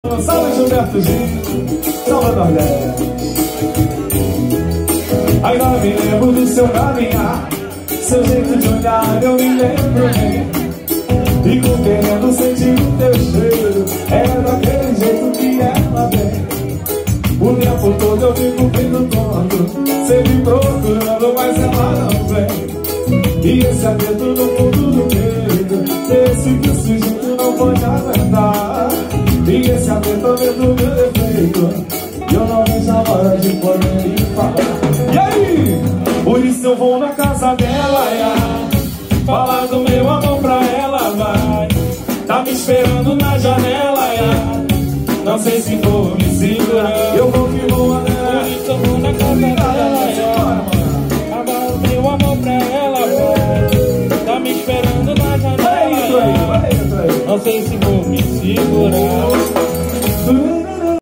Salve Gilbertozinho, salve Nordeste. Ainda me lembro do seu caminhar, seu jeito de olhar, eu me lembro bem. Fico querendo sentir o teu cheiro, é daquele jeito que ela vem. O tempo todo eu fico vendo tonto, sempre procurando, mas ela não vem. E esse aperto no fundo do peito, esse que o sujeito não pode aguentar. E esse apertamento meu defeito, eu não vejo a hora de poder lhe falar. E aí? Por isso eu vou na casa dela, falar do meu amor pra ela, vai. Tá me esperando na janela, não sei se vou me segurar. Eu vou que vou, né? Por isso eu vou na casa dela, falar do meu amor pra ela, vai. Tá me esperando na janela, não sei se vou me segurar.